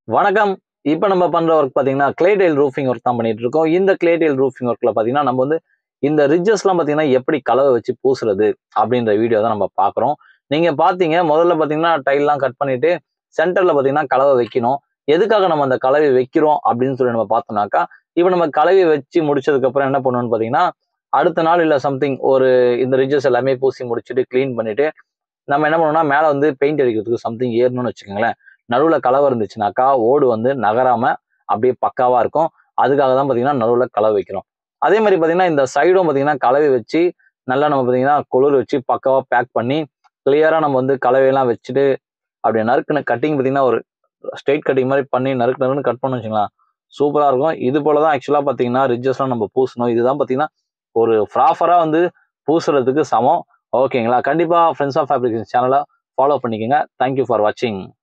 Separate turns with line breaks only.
வணக்கம். இப்ப நம்ம பண்ற ஒர்க் பார்த்தீங்கன்னா, க்ளே டைல் ரூஃபிங் ஒர்க் தான் பண்ணிட்டு இருக்கோம். இந்த க்ளே டைல் ரூஃபிங் ஒர்க்ல பார்த்தீங்கன்னா, நம்ம வந்து இந்த ரிட்ஜஸ்லாம் பார்த்தீங்கன்னா, எப்படி கலவை வச்சு பூசுறது அப்படின்ற வீடியோ தான் நம்ம பார்க்குறோம். நீங்க பார்த்தீங்க, முதல்ல பார்த்தீங்கன்னா, டைல்லாம் கட் பண்ணிட்டு, சென்டர்ல பார்த்தீங்கன்னா, கலவை வைக்கணும். எதுக்காக நம்ம அந்த கலவை வைக்கிறோம் அப்படின்னு சொல்லி நம்ம பார்த்தோம்னாக்கா, இப்ப நம்ம கலவைய வச்சு முடிச்சதுக்கப்புறம் என்ன பண்ணுவோம்னு பார்த்தீங்கன்னா, அடுத்த நாள் இல்ல சம்திங் ஒரு இந்த ரிட்ஜஸ் எல்லாமே பூசி முடிச்சுட்டு, கிளீன் பண்ணிட்டு நம்ம என்ன பண்ணுவோம்னா, மேல வந்து பெயிண்ட் அடிக்கிறதுக்கு சம்திங் ஏறணும்னு வச்சுக்கோங்களேன். நடுவுல கலவை இருந்துச்சுனாக்கா, ஓடு வந்து நகராம அப்படியே பக்காவா இருக்கும். அதுக்காக தான் பார்த்தீங்கன்னா, நடுவுல கலவை வைக்கிறோம். அதே மாரி பார்த்தீங்கன்னா, இந்த சைடும் பார்த்தீங்கன்னா, கலவை வச்சு நல்லா நம்ம பார்த்தீங்கன்னா, குளிர் வச்சு பக்காவா பேக் பண்ணி, கிளியரா நம்ம வந்து கலவையெல்லாம் வச்சுட்டு, அப்படியே நறுக்குன கட்டிங் பார்த்தீங்கன்னா, ஒரு ஸ்ட்ரெயிட் கட்டிங் மாரி பண்ணி நறுக்கு நறுக்குன்னு கட் பண்ணோம்னு வச்சுக்கோங்களேன், சூப்பரா இருக்கும். இது போல தான் ஆக்சுவலா பார்த்தீங்கன்னா, ரிட்ஜஸ்லாம் நம்ம பூசணும். இதுதான் பார்த்தீங்கன்னா, ஒரு ப்ராப்பரா வந்து பூசுறதுக்கு சமம். ஓகேங்களா? கண்டிப்பா ஃப்ரெண்ட்ஸ் ஆஃப் ஃபேப்ரிகேஷன் சேனல ஃபாலோ பண்ணிக்கங்க. தேங்க் யூ ஃபார் வாட்சிங்.